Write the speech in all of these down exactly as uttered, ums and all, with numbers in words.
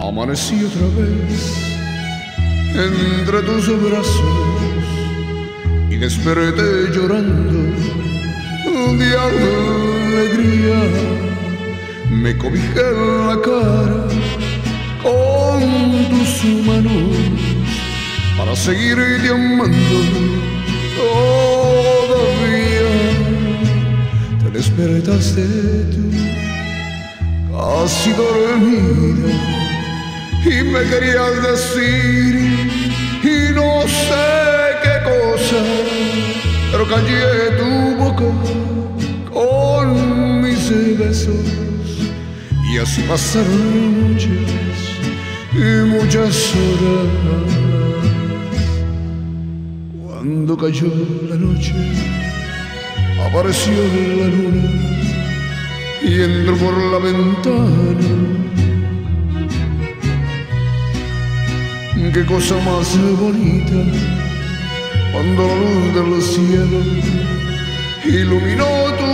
Amanecí otra vez entre tus brazos y desperté llorando de alegría. Me cobijé la cara con tus manos para seguirte amando todavía. Te despertaste tú casi dormida y me querías decir y no sé qué cosa, pero callé tu boca con mis besos y así pasaron noches y muchas horas. Cuando cayó la noche apareció la luna y entró por la ventana. Qué cosa más bonita cuando la luz del cielo iluminó tu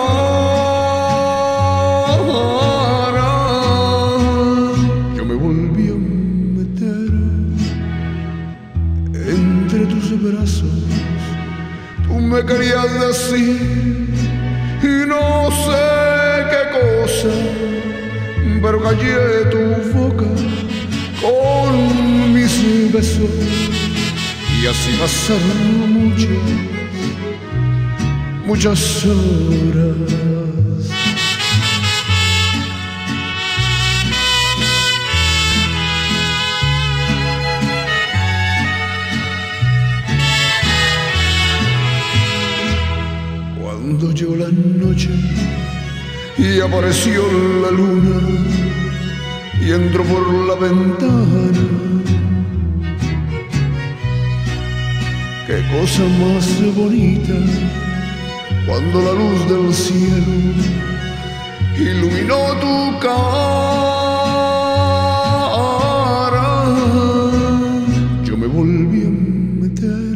cara. Yo me volví a meter entre tus brazos. Tú me querías decir y no sé qué cosa, pero callé tu boca con mis besos y así pasaron muchas, muchas horas. Cuando llegó la noche y apareció la luna y entró por la ventana. Qué cosa más bonita cuando la luz del cielo iluminó tu cara. Yo me volví a meter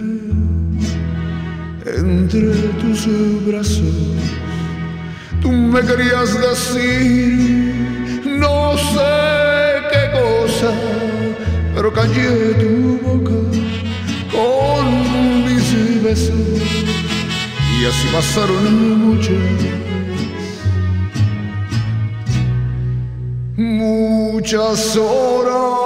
entre tus brazos. Tú me querías decir no sé qué cosa, pero callé tu boca con mis besos y así pasaron muchas, muchas horas.